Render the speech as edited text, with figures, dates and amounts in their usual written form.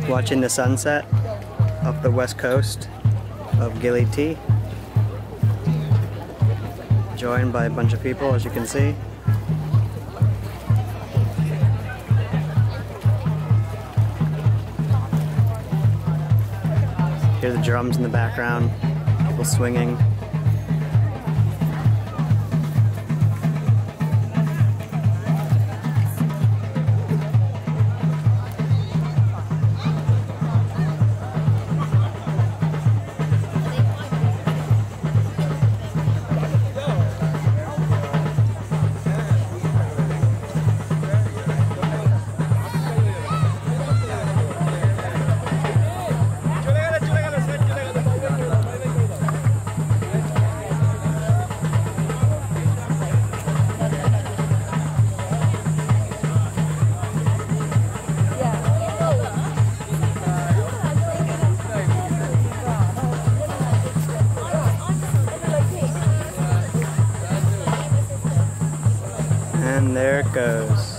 Watching the sunset off the west coast of Gili, joined by a bunch of people, as you can see. Hear the drums in the background, people swinging. And there it goes.